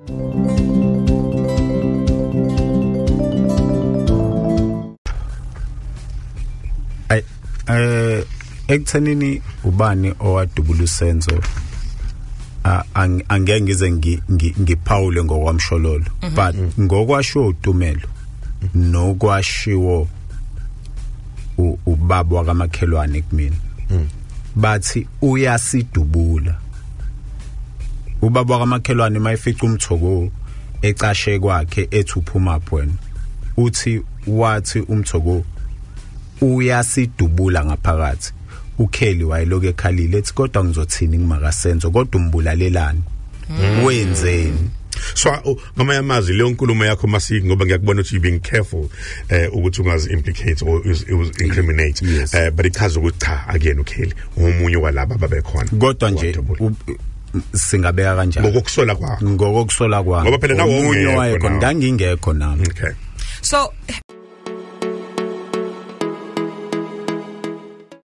Ekuthenini ubani owadubula usenzo angeke ngize ngiphawule ngokwamshololo but ngokwasho uTumelo nokwashiwo ubaba wakamakhelwane kumina bathi uyasidubula ubaba wakamakhelwane mayifica umthoko ecashe kwakhe ethi uphuma phwena uthi wathi umthoko uyasidubula ngaphakathi uKelly wayeloke ekhalile ethi kodwa ngizothini ngimakasenzo kodwa umbulalelani wenzeni so ngama yamazi le nkulumo yakho masiki ngoba ngiyakubona ukuthi you being careful ukuthi ungazi implicate or incriminate but ichaza ukuthi cha again uKelly umunye walaba babekhona kodwa nje singabeka kanjani ngokusola kwakho ngoba phela nawo omunye wayekhona ngangingekho nami okay so